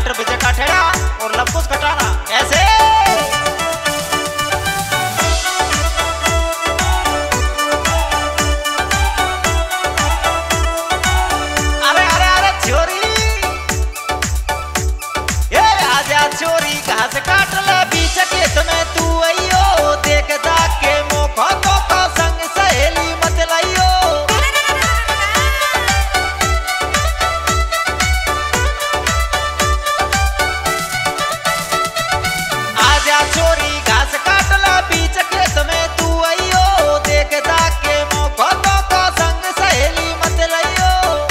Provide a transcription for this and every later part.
Writer विजय काठेड़ा और लवकुश खटाना। ऐसे चोरी घास काट ले बीच खेत में तू आइयो, देखता के मौका तो संग सहेली मत लाइयो। आजा चोरी घास काट ले बीच खेत में तू आइयो, देखता के मौका तो संग सहेली मत लाइयो।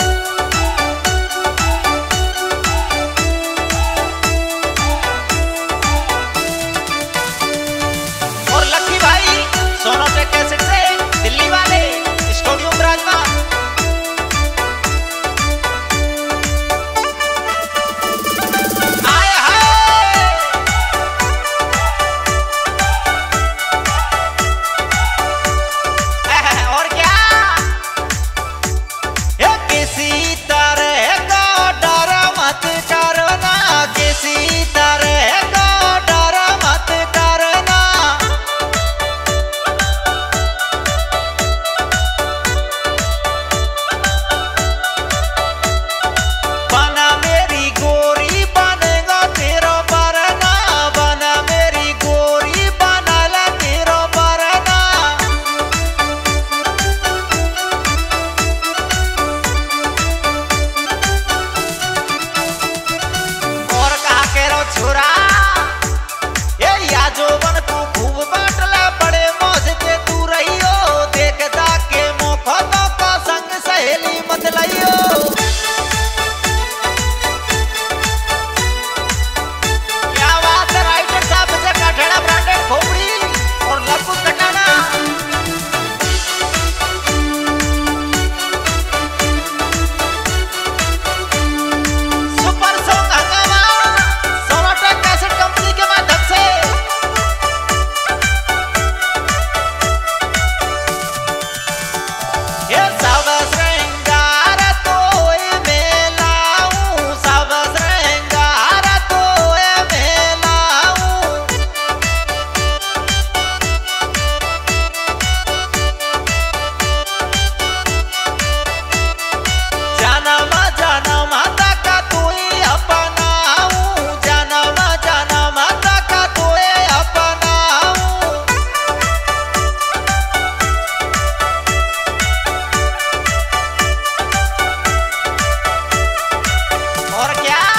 कैसेट से दिल्ली वाले स्टूडियो विराजमान। आए हाय और क्या किसी तरह का डर मत करना, किसी तरह का डर मत करना। छोरा ये या जो बन तू खूब बाटला बड़े मौज के तू रहियो, देखता के मौका तो संग सहेली मत लाइयो। क्या बात है राइटर साहब से काठेड़ा ब्रांडेड खोपड़ी और Lavkush Khatana. Super song Hungama cassette company के माध्यम से। ये सब श्रृंगार तोय में लाऊं, सब श्रृंगार तोय में लाऊं। जन्म जन्म तक तोय अपनाऊं, जन्म जन्म तक तोय अपनाऊं। और क्या